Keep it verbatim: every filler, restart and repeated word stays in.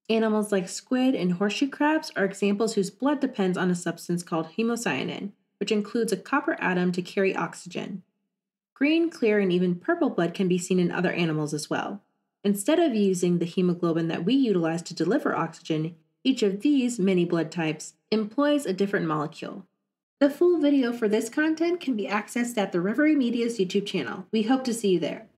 Animals like squid and horseshoe crabs are examples whose blood depends on a substance called hemocyanin, which includes a copper atom to carry oxygen. Green, clear, and even purple blood can be seen in other animals as well. Instead of using the hemoglobin that we utilize to deliver oxygen, each of these many blood types employs a different molecule. The full video for this content can be accessed at the Reverie Media's YouTube channel. We hope to see you there.